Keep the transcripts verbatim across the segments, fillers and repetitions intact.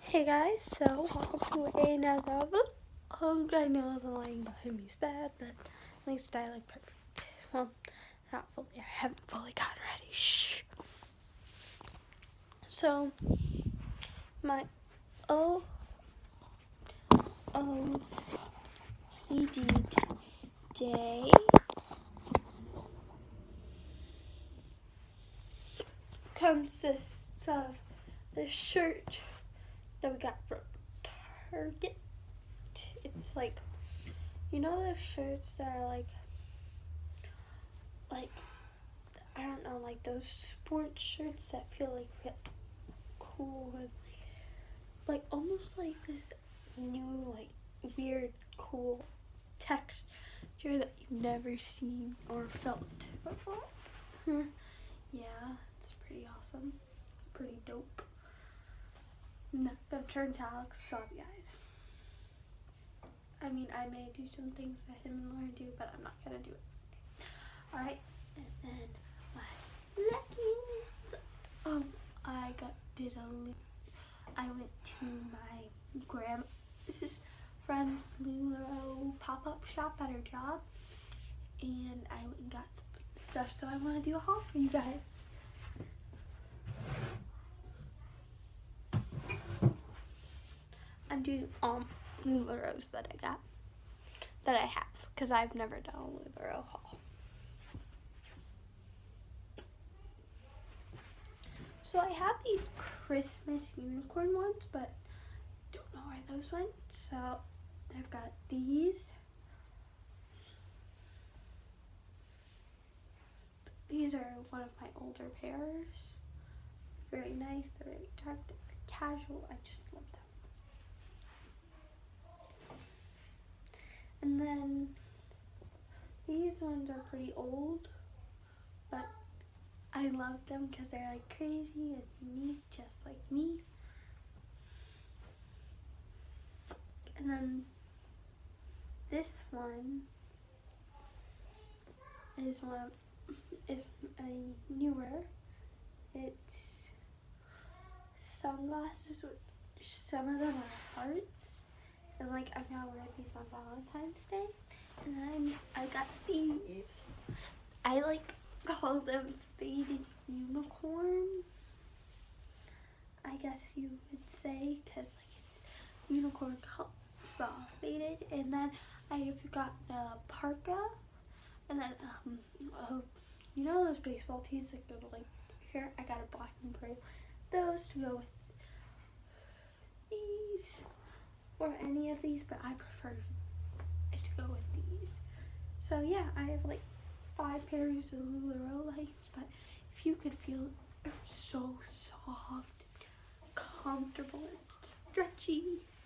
Hey guys, so welcome to another vlog. Um, I know the lighting behind me is bad, but at least I look perfect. Well, not fully, I haven't fully gotten ready. Shh. So, my O O T D day consists of the shirt that we got from Target. It's like, you know those shirts that are like, like, I don't know, like those sports shirts that feel like really cool and like almost like this new, like weird, cool texture that you've never seen or felt before. Yeah, it's pretty awesome, pretty dope. I'm not gonna turn to Alex, sorry guys. I mean, I may do some things that him and Lauren do, but I'm not gonna do it. Alright, and then my leggings. Um, I got did a. I went to my grandma, this is friend's LuLaRoe pop-up shop at her job, and I went and got some stuff. So I want to do a haul for you guys. I'm doing um LuLaRoes that I got, that I have, because I've never done a LuLaRoe haul. So I have these Christmas unicorn ones, but don't know where those went. So I've got these. These are one of my older pairs. Very nice, they're very dark, they're very casual. I just love them. And then these ones are pretty old, but I love them because they're like crazy and unique, just like me. And then this one is one of, is a newer. It's sunglasses with, some of them are hearts, and like I'm gonna wear these on Valentine's Day. And then I got these. I like call them faded unicorn, I guess you would say, because like it's unicorn color, well, faded. And then I've got a parka, and then um, uh, you know those baseball tees that go to like here? I got a black and gray, those to go with these or any of these, but I prefer it to go with these. So yeah, I have like five pairs of LuLaRoe leggings, but if you could feel it, they're so soft, comfortable, and stretchy.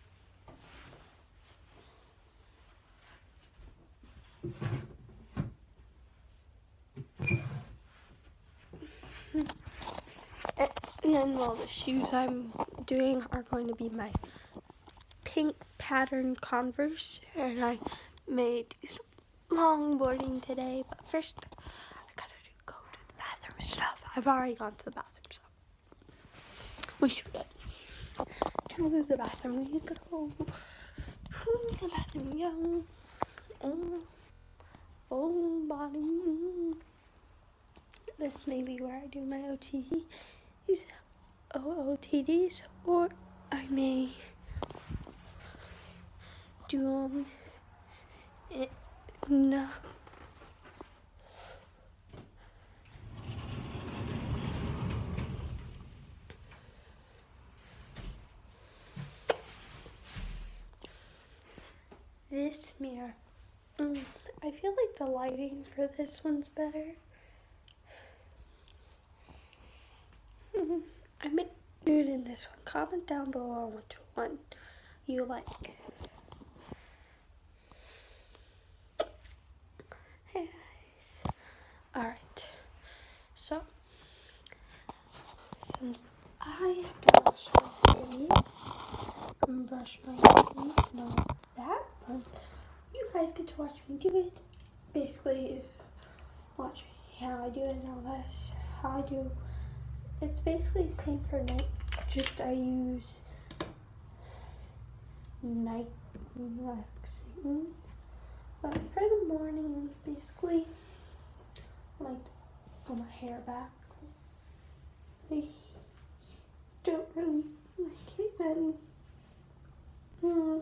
And then, well, the shoes I'm doing are going to be my pink pattern Converse, and I may do some longboarding today, but first I gotta do, go to the bathroom stuff. I've already gone to the bathroom, so we should get to the bathroom. We go to the bathroom. We go. Oh, full body. This may be where I do my O T Ds, O O T Ds, or I may do them in no. This mirror. Mm, I feel like the lighting for this one's better. I may do it in this one. Comment down below which one you like. Hey guys. Alright. So, since I have to brush my face and brush my teeth and all that fun, you guys get to watch me do it. Basically, watch me how I do it and all this. How I do. It's basically the same for night, just I use night relaxing. But for the mornings, basically, I like to pull my hair back. I don't really like it when hmm,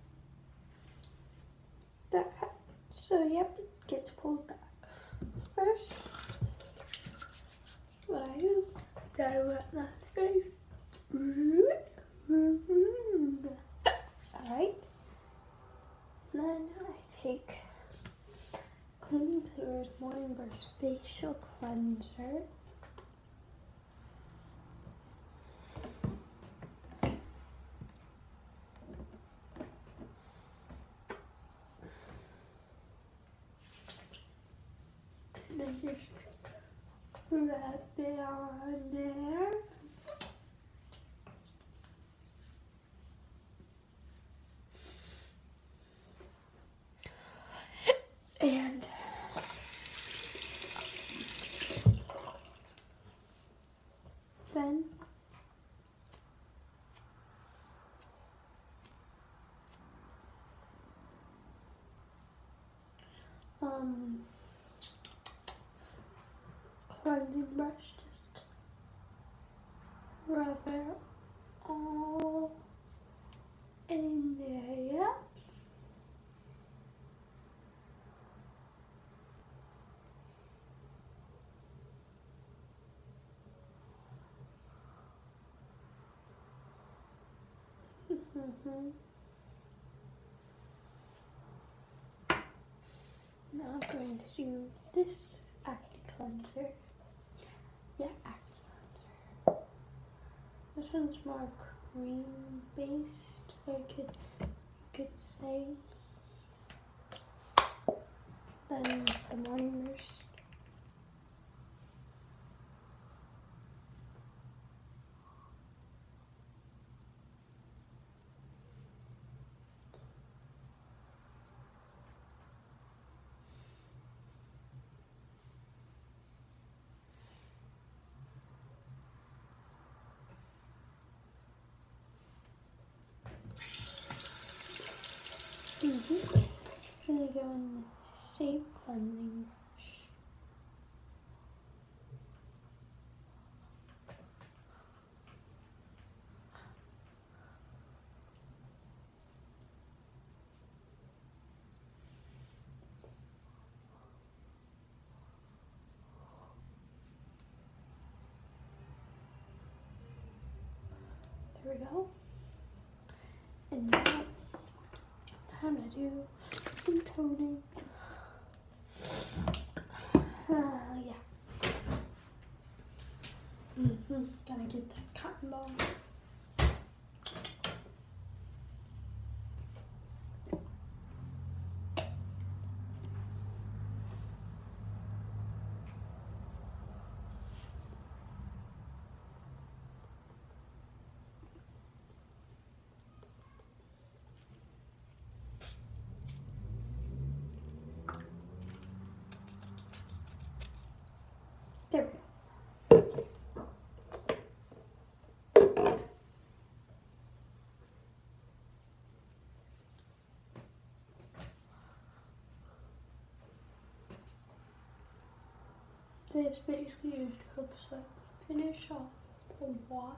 that happens. So yep, it gets pulled back. First, what I do, I wet my face. Alright. Then I take Clean Clear's Morning Burst Facial Cleanser. And I just rub it on there. And then um cleansing brush, just rub it all in there, yeah. Mm-hmm. Now I'm going to do this acne cleanser. Yeah, acne cleanser. This one's more cream based, I could you could say. Then the Morning Burst. Mm-hmm. Then I go in the same cleansing brush. There we go. And now, time to do some toning. Uh, yeah. Mm-hmm. Gotta get that cotton ball. There we go. This basically is to help us like finish off the wash.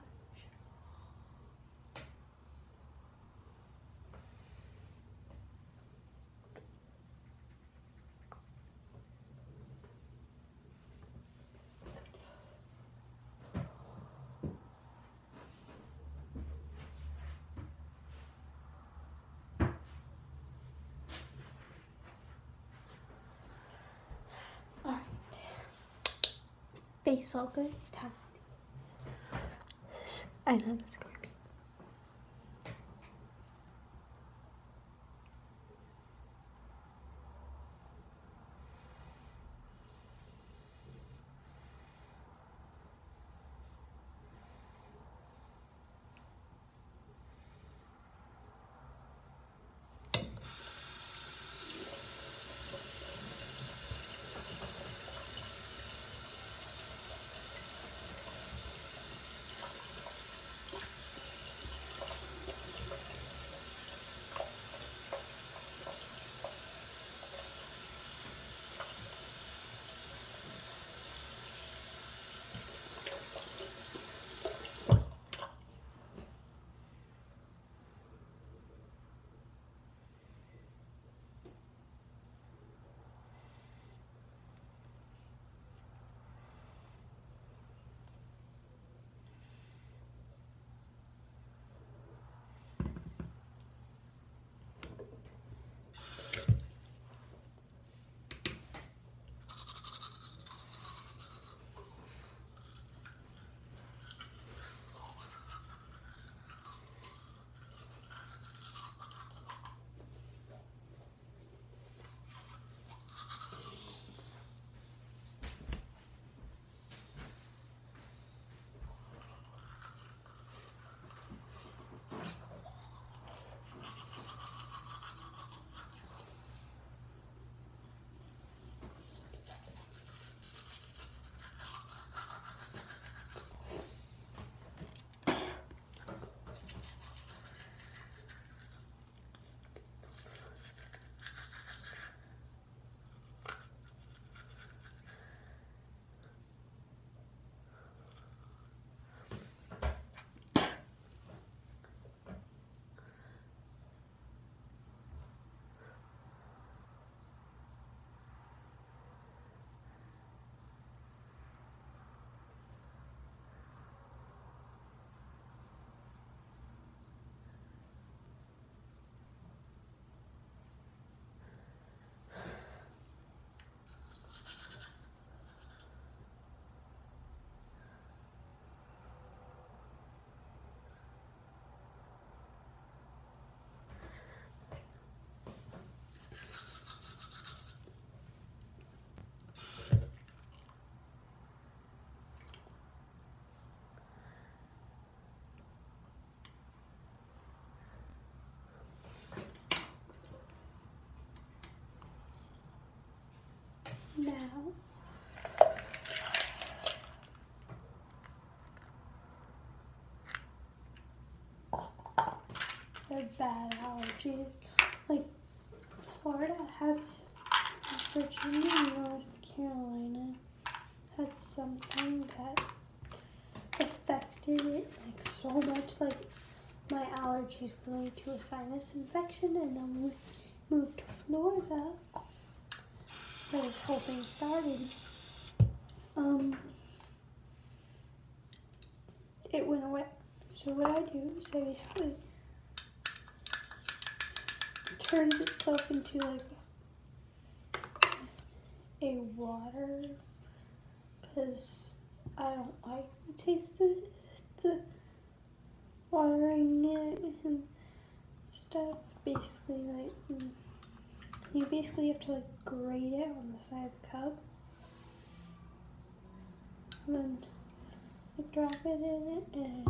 Alright. Face all good. Time. I know that's creepy. now. They're bad allergies. Like Florida had, Virginia, North Carolina had something that affected it like so much. Like my allergies were linked to a sinus infection, and then when we moved to Florida, where this whole thing started, um, it went away. So what I do is I basically turns itself into like a water, because I don't like the taste of it, the watering it and stuff. Basically, like you basically have to like grate it on the side of the cup, and then like, drop it in it and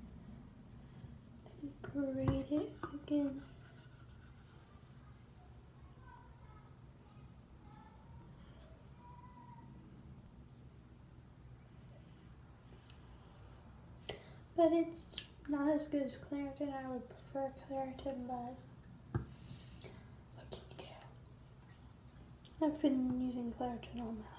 grate it again. But it's not as good as Claritin. I would prefer Claritin, but what can you do? I've been using Claritin all my life.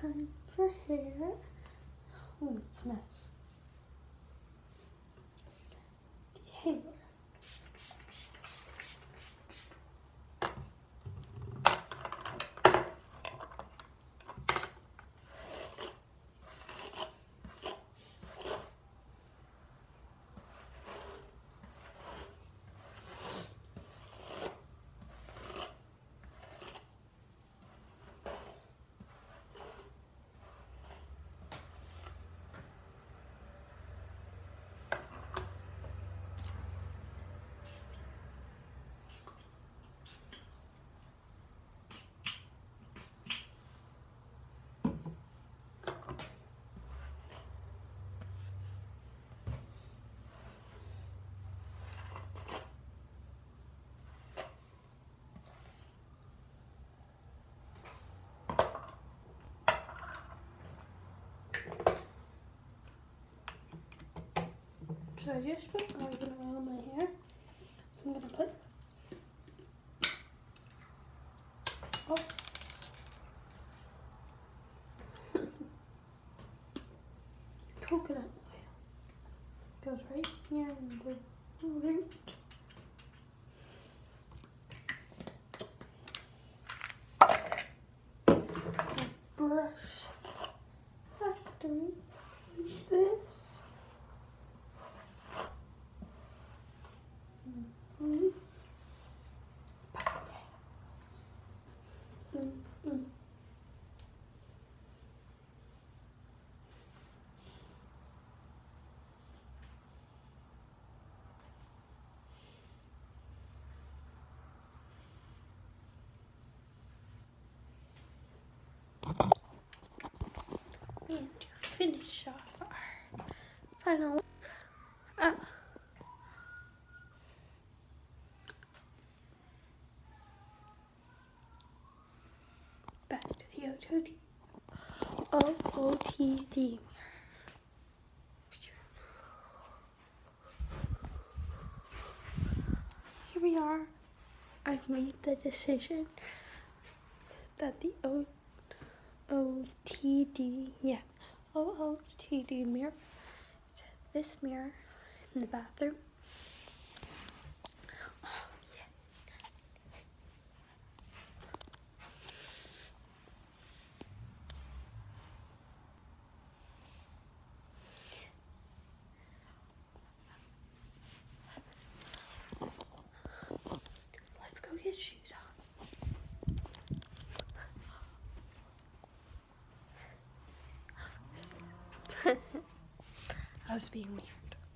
time for hair. Oh, it's a mess. Taylor. So I just put oregano oil in my hair. So I'm gonna put oh coconut oil. Goes right here in the root. Brush after this. Mm-hmm. Mm-hmm. And to finish off our final look, uh, back to the O T D. O O T D. Here we are. I've made the decision that the O O T D, yeah, O O T D mirror is this mirror in the bathroom. Oh, yeah. Let's go get shoes on. I was being weird.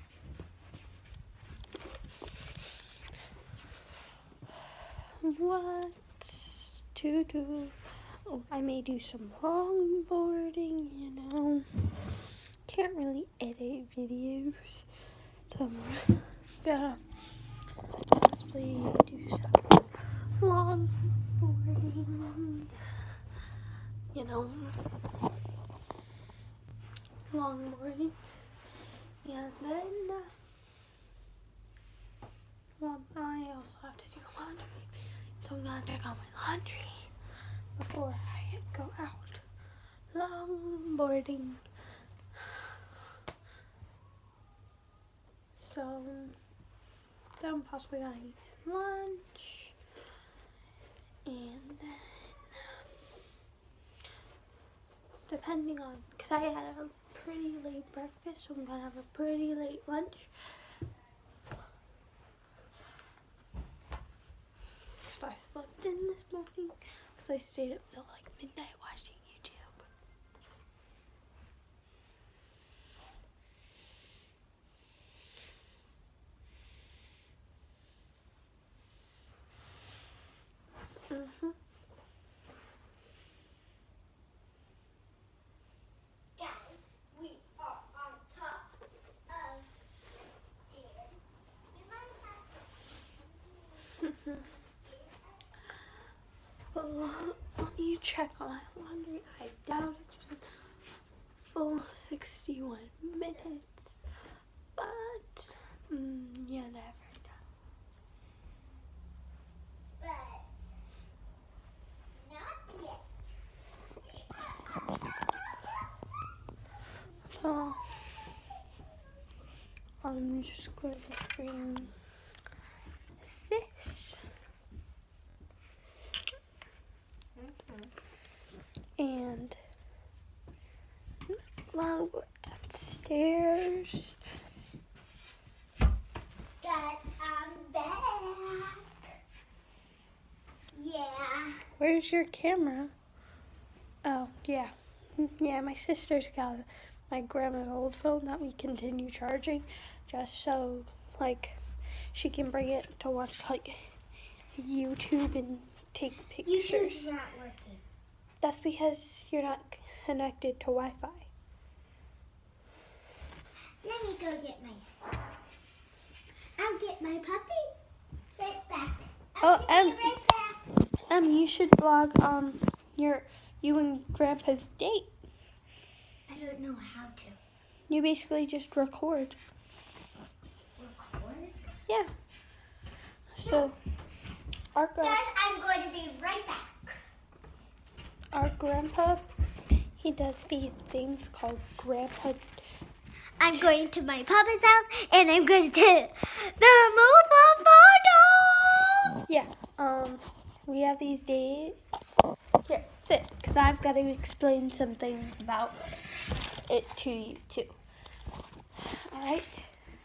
What to do? Oh, I may do some longboarding, you know. Can't really edit videos. So I'm gonna possibly do some longboarding, you know. Longboarding. And then, uh, well, I also have to do laundry. So I'm gonna check on my laundry before I go out longboarding. So then I'm possibly gonna eat lunch, and then depending on, cause I had a pretty late breakfast, so I'm gonna have a pretty late lunch. So I slept in this morning because I stayed up till like midnight watching YouTube. Mhm. Well, let me check on my laundry. I doubt it's been full sixty-one minutes, but mm, you never know. But not yet. So I'm just going to bring this. And longboard downstairs. Guys, I'm back. Yeah. Where's your camera? Oh, yeah. Yeah, my sister's got my grandma's old phone that we continue charging just so, like, she can bring it to watch, like, YouTube and take pictures. YouTube's not working. That's because you're not connected to Wi-Fi. Let me go get my stuff. I'll get my puppy right back. I'll Oh, be um, right back. Um, you should vlog um your you and Grandpa's date. I don't know how to. You basically just record. Record? Yeah. So our gra- Guys, I'm going to be right back. our grandpa, he does these things called grandpa. I'm going to my papa's house and I'm going to take the move photo. Yeah. Um, we have these days. Here, sit, because I've got to explain some things about it to you too. All right.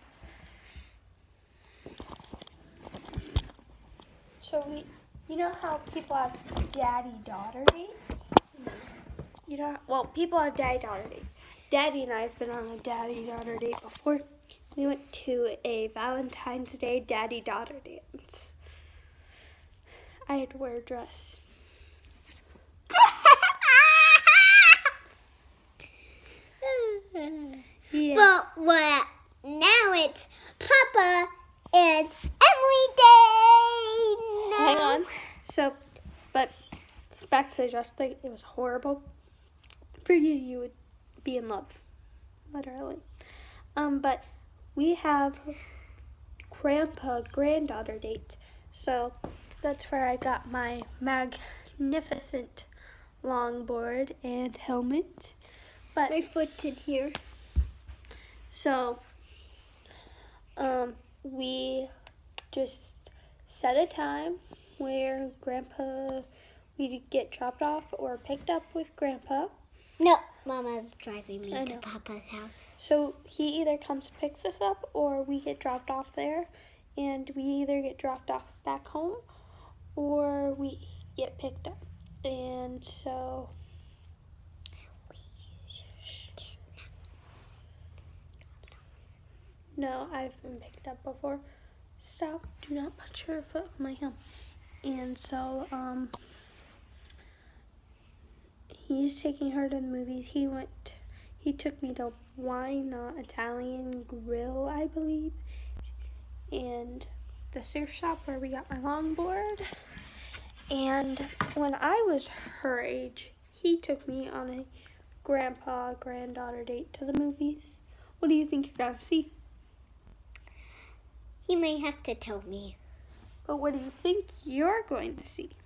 So we, you know how people have daddy-daughter dates? You know, well, people have daddy-daughter dates. Daddy and I have been on a daddy-daughter date before. We went to a Valentine's Day daddy-daughter dance. I had to wear a dress. Yeah. But what? Now it's Papa and Emily Day. No. Hang on. So, but back to the dress thing. It was horrible. For you, you would be in love, literally. Um, but we have grandpa granddaughter date. So that's where I got my magnificent longboard and helmet. But My foot's in here. so um, we just set a time where grandpa, we get dropped off or picked up with grandpa. No, Mama's driving me I to know. Papa's house. So he either comes picks us up or we get dropped off there, and we either get dropped off back home or we get picked up. And so no, I've been picked up before. Stop, do not put your foot on my helm. And so um he's taking her to the movies. He went, he took me to Why Not Italian Grill, I believe, and the surf shop where we got my longboard. And when I was her age, he took me on a grandpa granddaughter date to the movies. What do you think you're gonna see? He may have to tell me. But what do you think you're going to see?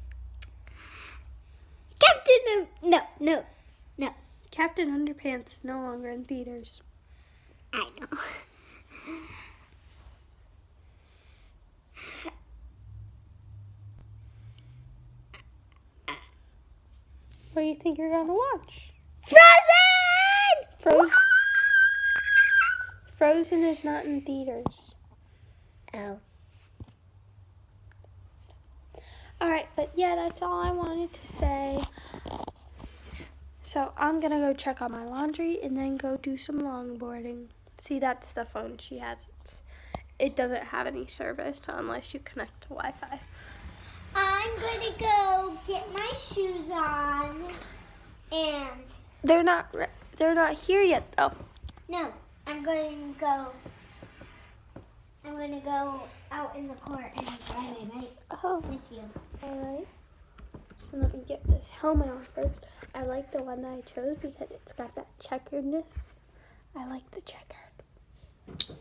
Captain, no, no, no. Captain Underpants is no longer in theaters. I know. What do you think you're gonna watch? Frozen! Frozen. Frozen is not in theaters. Oh. All right, but yeah, that's all I wanted to say. So I'm gonna go check on my laundry and then go do some longboarding. See, that's the phone she has. It's, it doesn't have any service unless you connect to Wi-Fi. I'm going to go get my shoes on. And, They're not. re- They're not here yet, though. no, I'm going to go. I'm going to go out in the court and try my bike Oh, with you. all right. So let me get this helmet on first. I like the one that I chose because it's got that checkeredness. I like the checkered.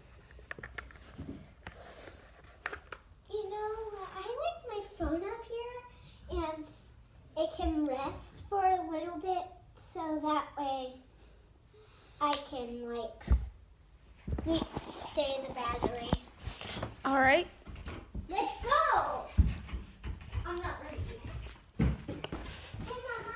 You know, I like my phone up here, and it can rest for a little bit, so that way I can like stay the battery. All right. Let's go. I'm not ready yet. Hey, Mama.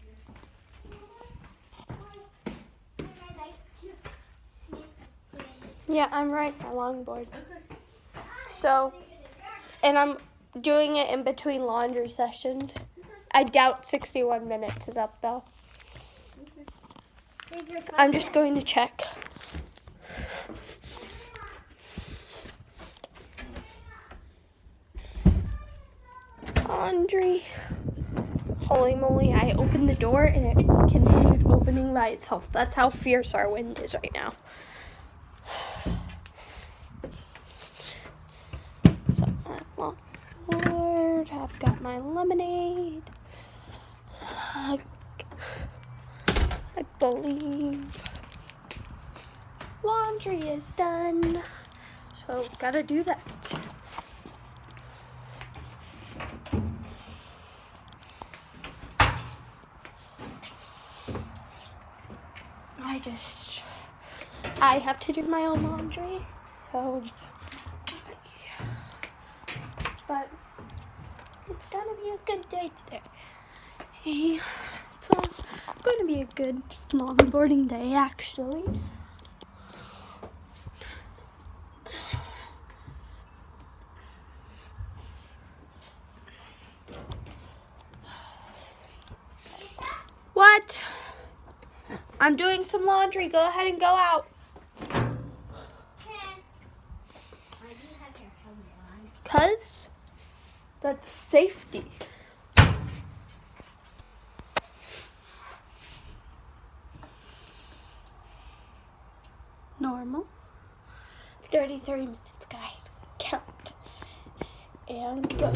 Yeah, I'm right my longboard. So, and I'm doing it in between laundry sessions. I doubt sixty-one minutes is up though. I'm just going to check. Laundry. Holy moly, I opened the door and it continued opening by itself. That's how fierce our wind is right now. So, I'm Lord, I've got my lemonade. I, I believe laundry is done. So, gotta do that. I just, I have to do my own laundry, so, but it's gonna be a good day today. It's going to be a good longboarding day, actually. What? I'm doing some laundry. Go ahead and go out. Why do you have your helmet on? Because that's safety. Normal. thirty-three minutes, guys. Count. And go.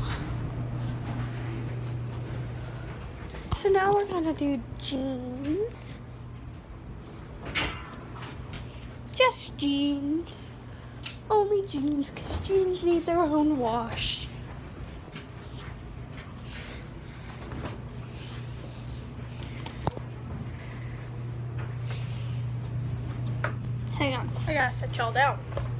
So now we're going to do jeans. Just jeans. Only jeans, because jeans need their own wash. Hang on, I gotta set y'all down.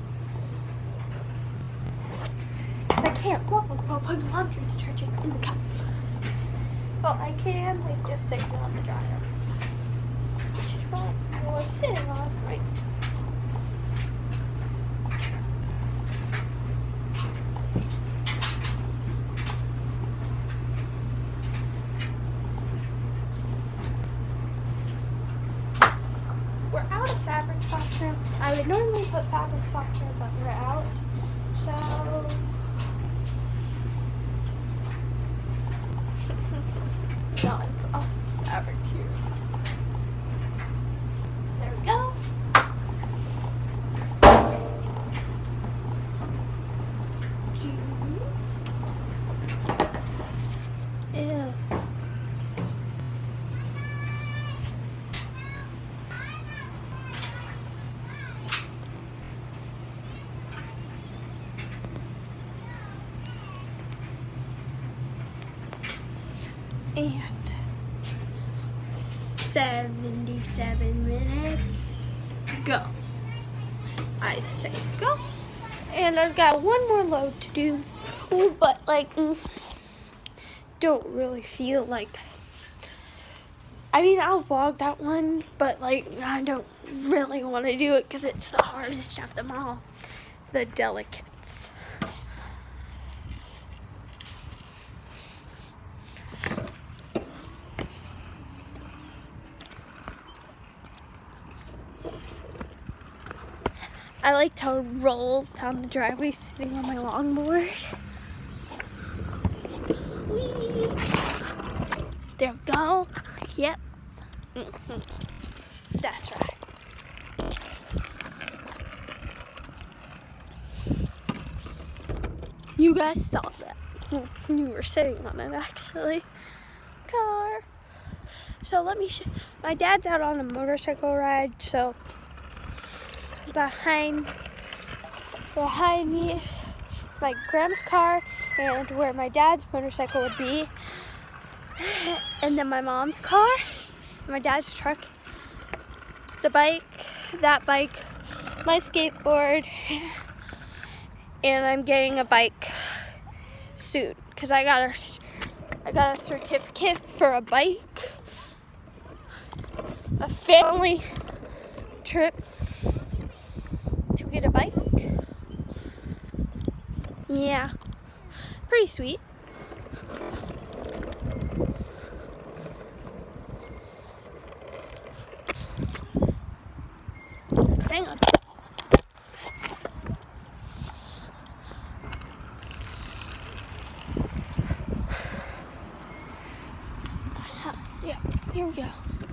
If I can't float, I'll put laundry detergent in the cup. Well, I can, like, just sit on the dryer. Which is what I was sitting on right now. We're out of fabric softener. I would normally put fabric softener, but we're out. So no, it's off fabric here. There we go. Jeans. Ew. And seventy-seven minutes, go. I say go. And I've got one more load to do, but like, mm, don't really feel like, I mean, I'll vlog that one, but like, I don't really want to do it because it's the hardest of them all, the delicates. I like to roll down the driveway sitting on my longboard. Whee! There we go. Yep. Mm-hmm. That's right. You guys saw that. You were sitting on it, actually. Car. So let me show. My dad's out on a motorcycle ride, so behind behind me is my grandma's car and where my dad's motorcycle would be, and then my mom's car and my dad's truck, the bike, that bike, my skateboard, and I'm getting a bike soon because I got a, I got a certificate for a bike, a family trip to get a bike. Yeah, pretty sweet. Hang on. Yeah, here we go.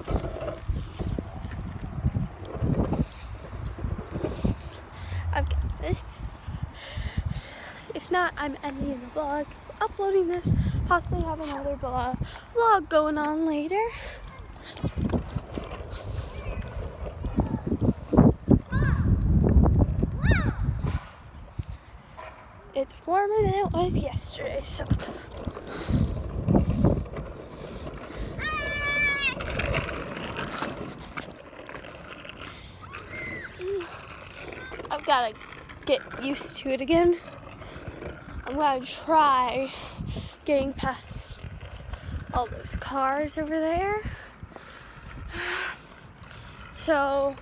I've got this. If not, I'm ending the vlog, uploading this, possibly have another vlog, vlog going on later. It's warmer than it was yesterday, so. I've got to get used to it again. I'm going to try getting past all those cars over there. So,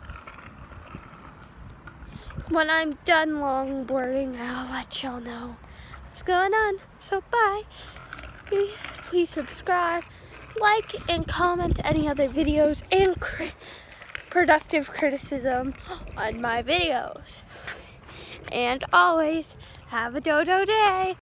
when I'm done longboarding, I'll let y'all know what's going on. So, bye. Please subscribe, like, and comment any other videos and cri- productive criticism on my videos. And always have a dodo day.